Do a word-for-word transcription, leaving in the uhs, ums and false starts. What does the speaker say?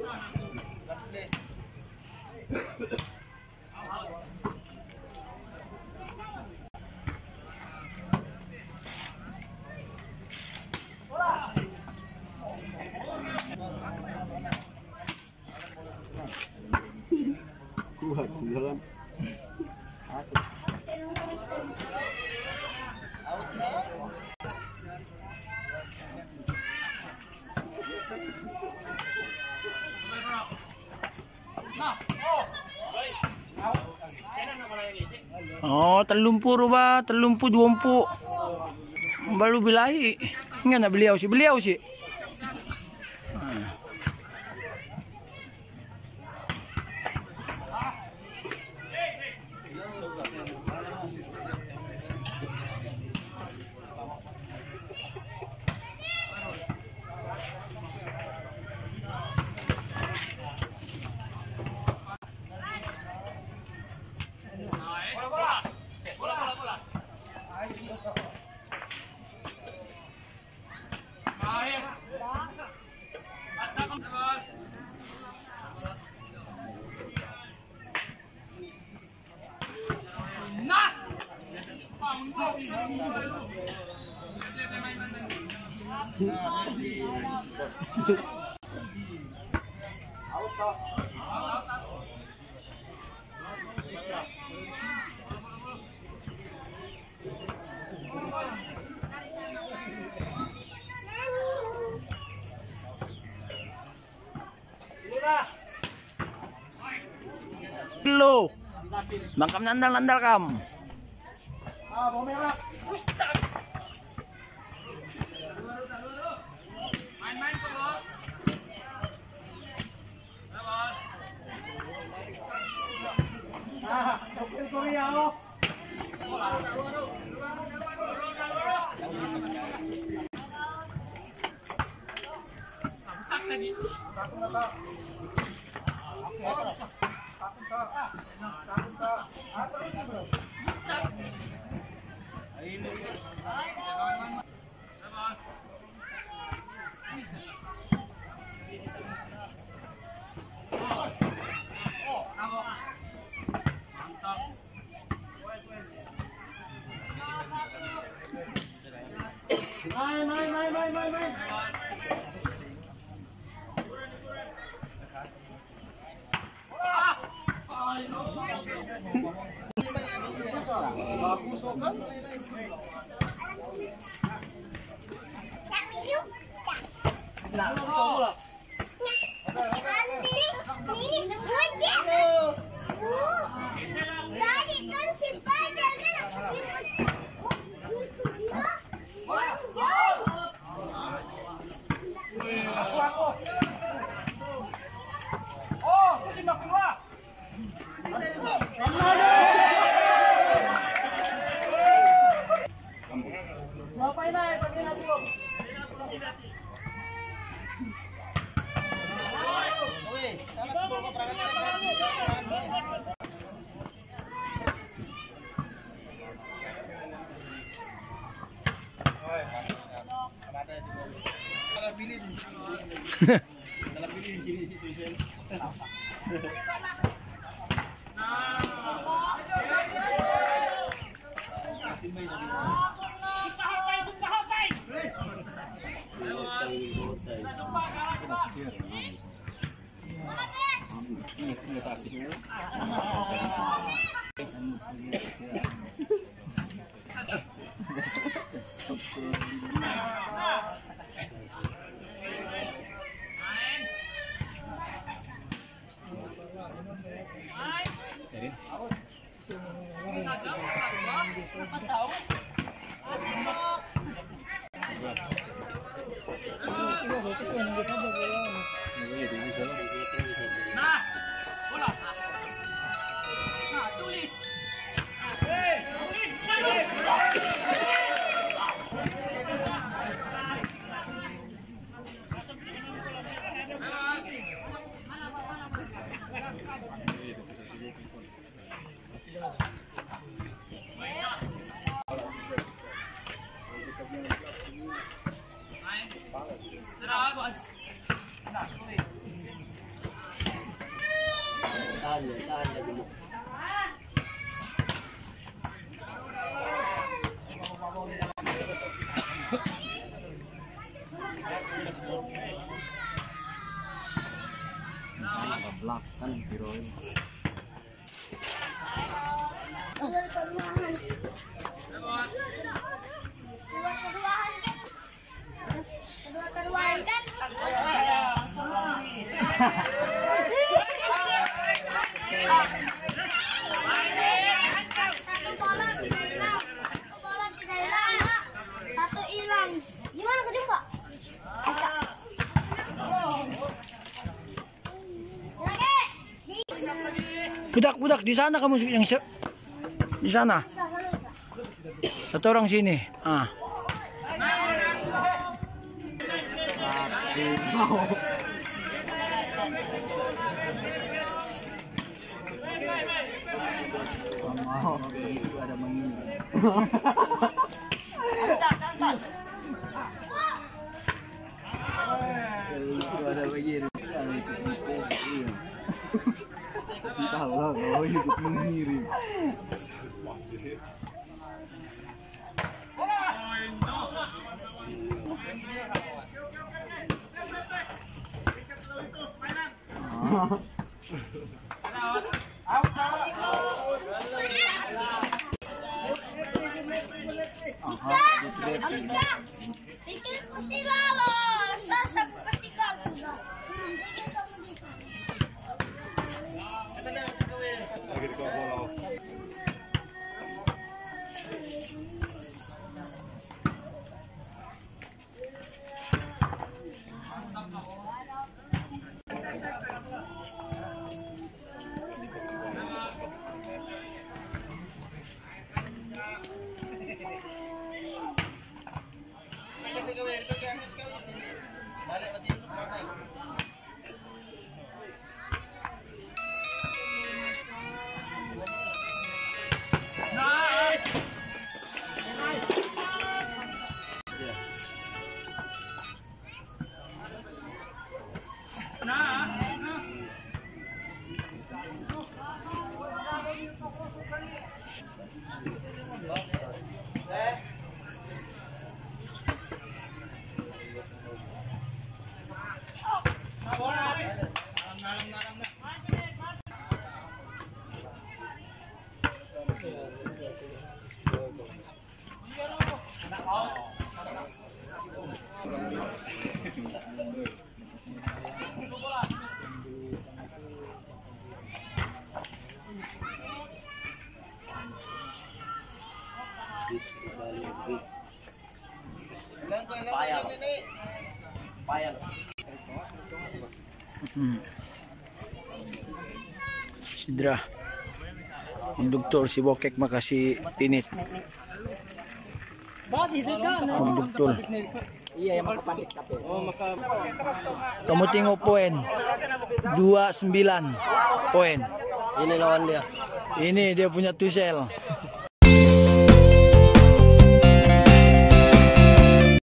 Kuat jalan. Oh, terlumpur ba, terlumpur duampu. Baru bilahi. Enggak nak beliau sih, beliau sih. Lo, makam nandal-nandal kam. Ah, bawang merah. Main-main ke bos. Ah, sopir Korea oh. Stuck tadi. Main, main, main, main, main, main. Bagus kan? Nah, bola. Ini Tadi kan si Pada kan itu dia. Aku, aku. Oh, itu si Mbak kedua. Ngapain naik? Pakai nanti dulu. Woi, sana sebelum kau perangkat. Pilih di sini. Dalam pilih di sini situ sini. Nah, bola. Nah, tulis. Hei, tulis. Tahan ya, tahan ya dulu. Belak kan biroin. Keluar keluaran. Keluar keluaran kan? Satu bola tidak hilang. Satu bola tidak hilang, Pak. Satu hilang. Gimana kejung, Pak? Budak, budak di sana kamu yang se- di sana. Satu orang sini. Ah. Mau itu ada mengirim. Itu ada mengirim. Tahu lah kalau ikut mengirim. Alika, bikin kursi lalos. Tas aku kasih kamu. Payal. Payal. Hmm. Sidra. Konduktor si Bokek makasih pinit. Konduktor. Iya, yang makapanik tapi. Oh, maka. Kamu tengok poin. dua puluh sembilan poin. Ini lawan dia. Ini dia punya Tuchel.